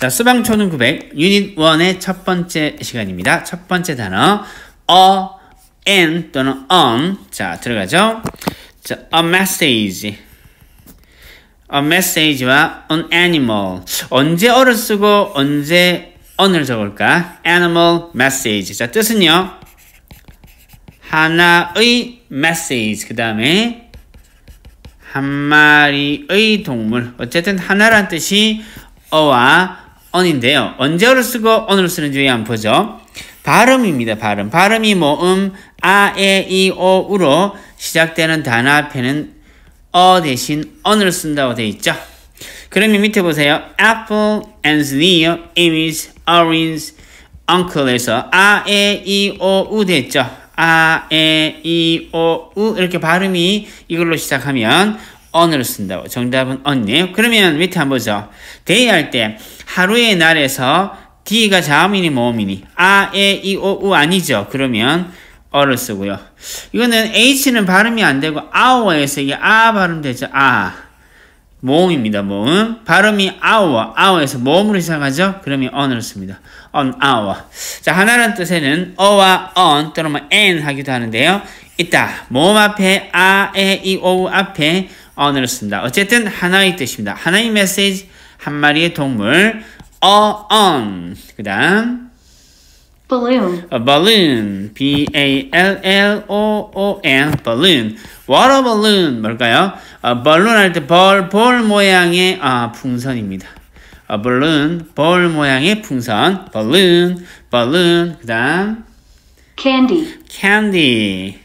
자, 수방초등 900 유닛 1의 첫 번째 시간입니다. 첫 번째 단어 an 또는 on. 자, 들어가죠. 자, a message. a message와 an animal. 언제 어를 쓰고 언제 on을 적을까? animal message. 자, 뜻은요. 하나의 message. 그 다음에 한 마리의 동물. 어쨌든 하나란 뜻이 어와 on인데요. 언제 어를 쓰고 on을 쓰는지 한번 보죠. 발음입니다. 발음이 모음 아, 에, 이, 오, 우로 시작되는 단어 앞에는 어 대신 on을 쓴다고 되어 있죠. 그러면 밑에 보세요. apple, engineer, image, orange, uncle에서 아, 에, 이, 오, 우 됐죠. 아, 에, 이, 오, 우 이렇게 발음이 이걸로 시작하면 on을 쓴다고. 정답은 on이에요. 그러면 밑에 한번 보죠. day 할 때 하루의 날에서 D가 자음이니 모음이니 아, 에, 이, 오, 우 아니죠. 그러면 어를 쓰고요. 이거는 H는 발음이 안 되고 hour에서 이게 아 발음되죠. 아. 모음입니다. 모음. 발음이 hour에서 모음으로 시작하죠. 그러면 on을 씁니다. on hour. 자, 하나라는 뜻에는 어와 on 또는 an 하기도 하는데요. 이따 모음 앞에 아, 에, 이, 오, 우 앞에 on을 쓴다. 어쨌든 하나의 뜻입니다. 하나의 메시지, 한 마리의 동물. on. 그 다음 balloon. A balloon. B-A-L-L-O-O-N. balloon. water balloon. 뭘까요? balloon 할 때 볼 모양의 풍선입니다. A balloon. 볼 모양의 풍선. balloon. 그 다음 candy.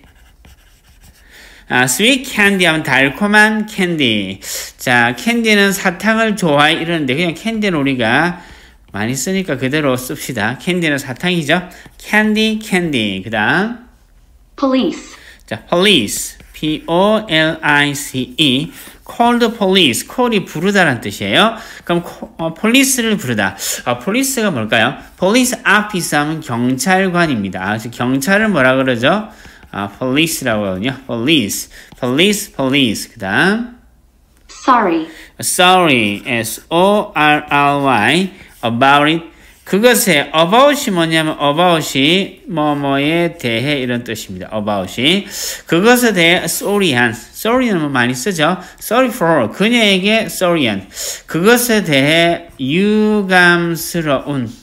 sweet candy 하면 달콤한 캔디. 자, 캔디는 사탕을 좋아해 이러는데 그냥 캔디는 우리가 많이 쓰니까 그대로 씁시다. 캔디는 사탕이죠. candy. 그 다음 police. 자, police. P-O-L-I-C-E. call the police. call이 부르다라는 뜻이에요. 그럼 police를 부르다. police가 뭘까요? police 앞이 있으면 경찰관입니다. 그래서 경찰을 뭐라 그러죠? police라고 하거든요. police. 그 다음 sorry. S-O-R-R-Y. about it. 그것에 about이 뭐냐면 about이 뭐뭐에 대해 이런 뜻입니다. about이 그것에 대해 sorry는 뭐 많이 쓰죠. sorry for 그녀에게 sorry한 그것에 대해 유감스러운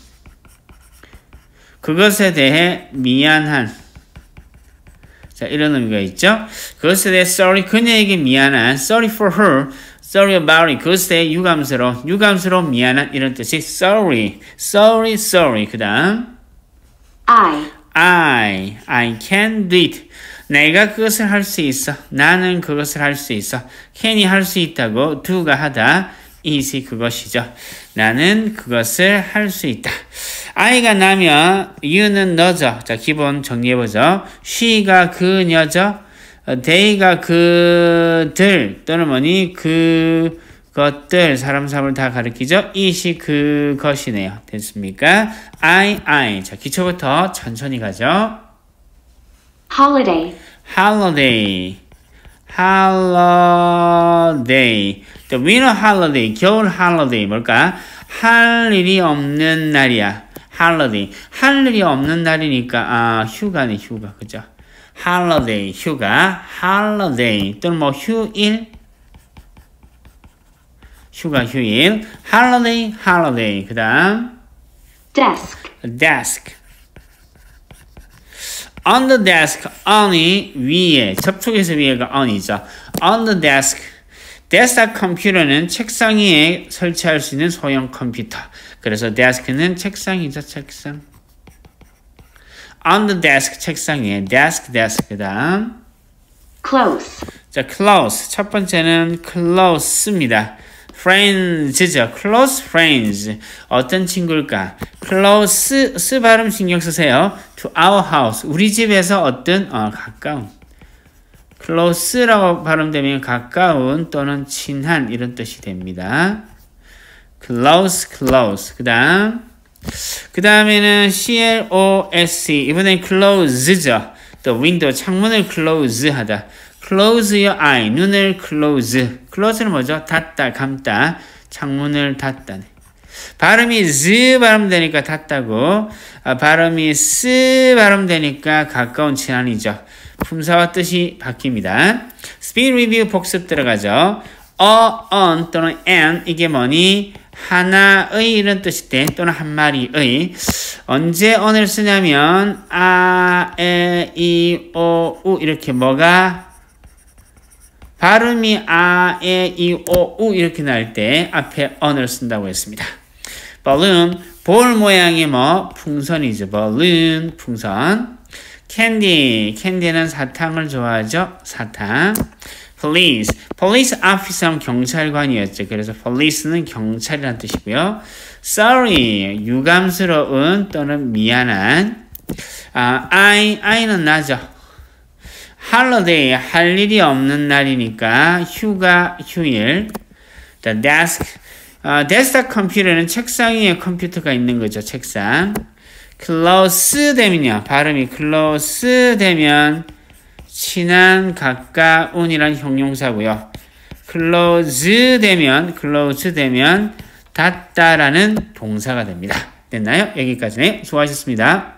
그것에 대해 미안한 자 이런 의미가 있죠. 그것에 대해 sorry 그녀에게 미안한 sorry for her sorry about it. 그것에 대해 유감스러운 미안한 이런 뜻이 sorry. 그 다음 I can do it. 내가 그것을 할 수 있어. 나는 그것을 할 수 있어. can이 할 수 있다고 do가 하다. it이 그것이죠. 나는 그것을 할 수 있다. I가 나면 you는 너죠. 자 기본 정리해보죠. she가 그녀죠. they가 그들 또는 뭐니 그것들 사람 사물 다 가리키죠. it이 그것이네요. 됐습니까? I 자 기초부터 천천히 가죠. holiday. The winter holiday 겨울 holiday 뭘까? 할 일이 없는 날이야. holiday 할 일이 없는 날이니까 휴가네 휴가 그죠? holiday 휴가 holiday 또는 뭐 휴일 휴가 휴일 holiday 그 다음 desk on the desk on이 위에 접촉해서 위에가 on이죠. on the desk 데스크 컴퓨터는 책상 위에 설치할 수 있는 소형 컴퓨터. 그래서 desk는 책상이죠. 책상 on the desk 책상 위에 desk 그 다음 close. 자 close 첫 번째는 close입니다. friends죠. close friends 어떤 친구일까? close 발음 신경 쓰세요. to our house 우리 집에서 어떤 가까운 close라고 발음되면 가까운 또는 친한 이런 뜻이 됩니다. close 그 다음에는 close 이번엔 close죠. 또 윈도우 창문을 close 하다. close your eye 눈을 close는 뭐죠? 닫다 감다 창문을 닫다. 발음이 즈 발음되니까 닿다고, 발음이 스 발음되니까 가까운 친한이죠. 품사와 뜻이 바뀝니다. 스피드 리뷰 복습 들어가죠. on 또는 an 이게 뭐니? 하나의 이런 뜻일 때 또는 한 마리의 언제 on을 쓰냐면 아, 에, 이, 오, 우 이렇게 뭐가 발음이 아, 에, 이, 오, 우 이렇게 날 때 앞에 on을 쓴다고 했습니다. balloon 볼 모양의 뭐 풍선이죠. balloon 풍선. 캔디는 사탕을 좋아하죠. 사탕. police officer는 경찰관이었죠. 그래서 police는 경찰이라는 뜻이고요. sorry 유감스러운 또는 미안한. I는 나죠. holiday 할 일이 없는 날이니까 휴가 휴일. the 데스크탑 컴퓨터는 책상 위에 컴퓨터가 있는 거죠. 책상. close 되면요. 발음이 close 되면 친한, 가까운이란 형용사고요. close 되면 닿다라는 동사가 됩니다. 됐나요? 여기까지네요. 수고하셨습니다.